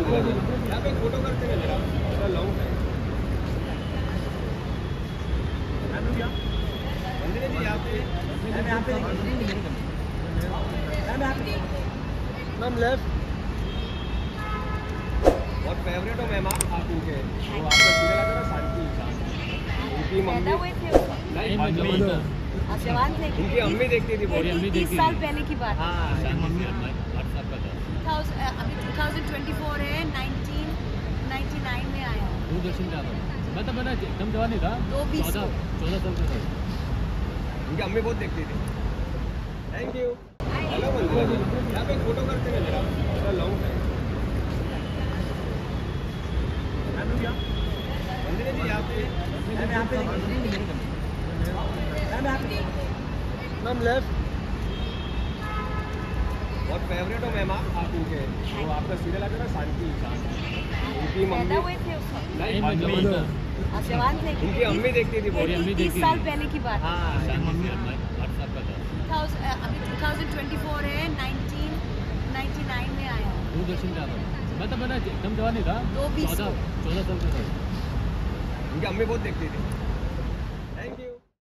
यहाँ पे फोटो करते हैं जरा, थोड़ा लॉन्ग टाइम। मंदिर जी यहाँ पे मैम लेफ्ट। बहुत फेवरेट हो मैम आप उनके, वो आपका सीरियल आता था शांति उनकी मम्मी नहीं उनकी अम्मी देखती थी। 30 साल पहले की बात। हाँ अभी 2024 है, 1999 में आया। दूरदर्शन पे आता था। मैं तो बड़ा एकदम जवान ही था, 14 साल का था। उनकी अम्मी बहुत देखती थी। Thank you. हेलो मंदिर जी यहाँ पे फोटो करते हैं जरा, थोड़ा लॉन्ग टाइम। मंदिर जी यहाँ पे मैम लेफ्ट। बहुत फेवरेट हो मैम आप उनके, वो आपका सीरियल आता था शांति उनकी मम्मी नहीं उनकी अम्मी देखती थी। 30 साल पहले की बात। हाँ मम्मी 8 साल का था। अभी 2024 है, 1999 में आया। दूरदर्शन पे आता था। मैं तो बड़ा एकदम जवान ही था, 14 साल का था। उनकी अम्मी बहुत देखती थी।